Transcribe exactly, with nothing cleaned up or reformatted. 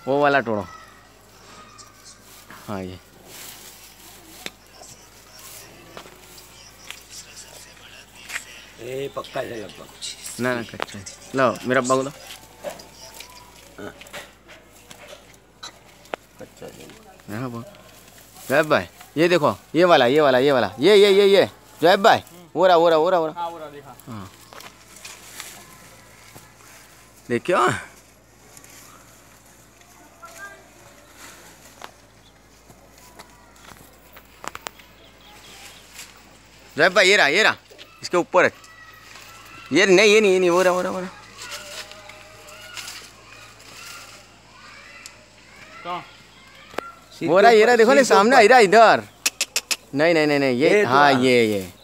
वो वाला तोड़ो। हाँ ये ए पक्का है लगभग। ना ना कच्चा है। लो मेरा अब्बा को दो। कच्चा है। हाँ जोएब भाई ये देखो, ये वाला ये वाला ये वाला ये ये ये ये जोएब भाई, वो रहा वो रहा वो रहा वो रहा। हाँ वो रहा देखा। हाँ देखियो। जोएब भाई ये रहा ये रहा, इसके ऊपर है। ये नहीं ये नहीं ये नहीं वो रहा वो रहा वो रहा। कहाँ? वो रहा ये रहा, देखो ना सामने आ रहा इधर। नहीं नहीं नहीं नहीं ये, हाँ ये ये